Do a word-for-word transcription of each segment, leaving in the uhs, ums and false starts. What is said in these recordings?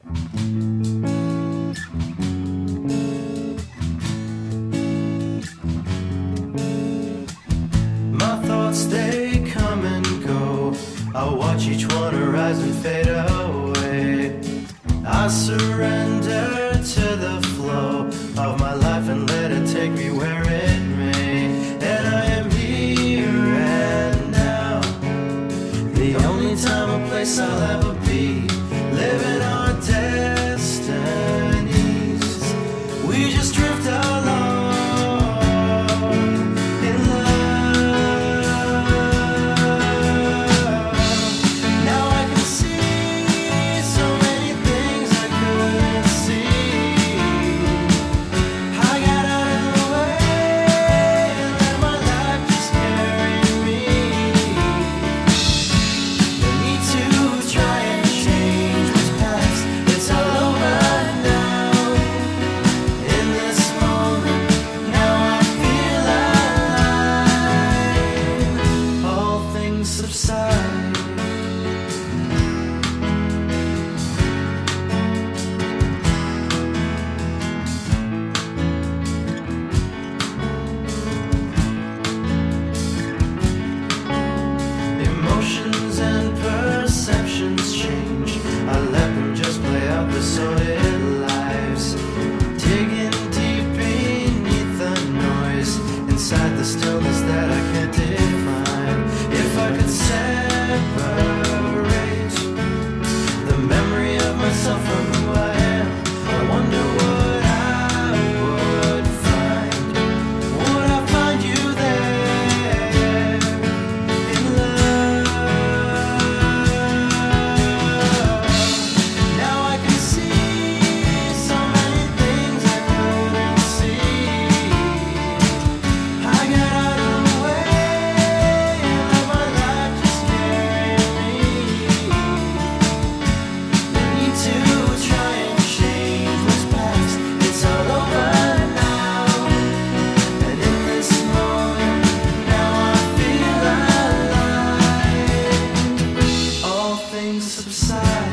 My thoughts, they come and go. I watch each one arise and fade away. I surrender to the flow of my life and let it take me where it may. And I am here and now, the only time or place I'll ever be, living our destinies. We just drift along in love. Now I can see so many things I couldn't see. I got out of the way and let my life just carry me. No need to try and change what's past. It's all over now. In this moment, now I feel alive. All things subside. Emotions and perceptions change. I let them just play out the sordid lives, digging deep beneath the noise, inside the stillness that I can't define. If I could separate the memory of myself from who I am, I wonder what I would find. Would I find you there in love? Now I can see so many things I couldn't see. I got out of the way and let my life just carry me. No need to try and change what's past. It's all over now. And in this moment, now I feel alive. All things subside.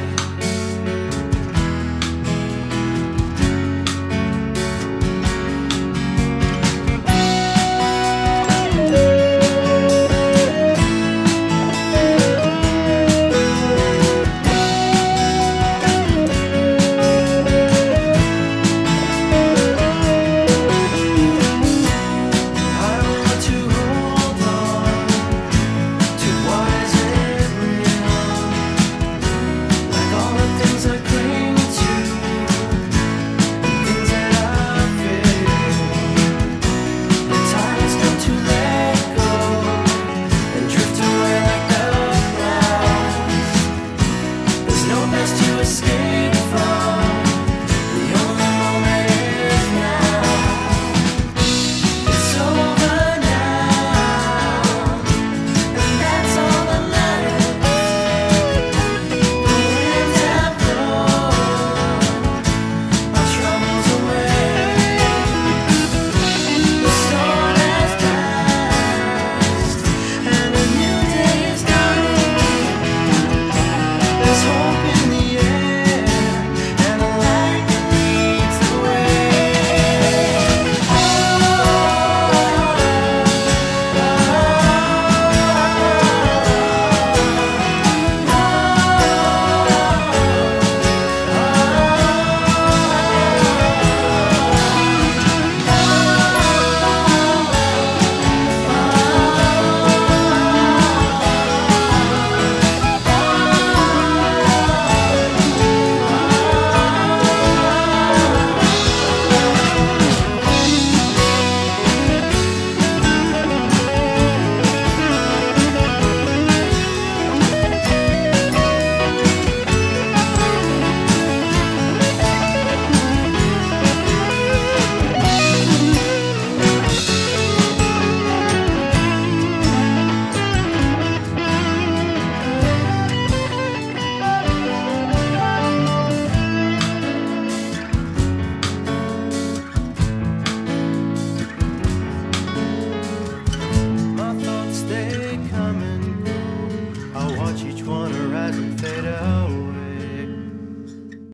I don't want to hold on to what isn't real, like all the things I cling to, things that I feel. The time has come to let go and drift away like the clouds. There's no place to escape